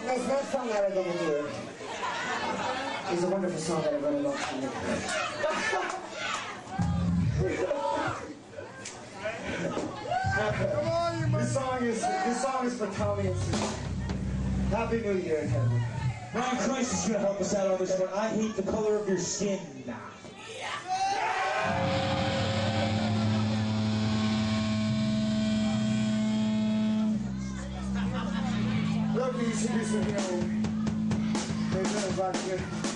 this next song that we're going to do is a wonderful song that I'm going to love. Come on, you This song is for Tommy and Susan. Happy New Year, Kevin. Brian Christ is going to help us out on this one. I hate the color of your skin. Loki, you should do some, you know,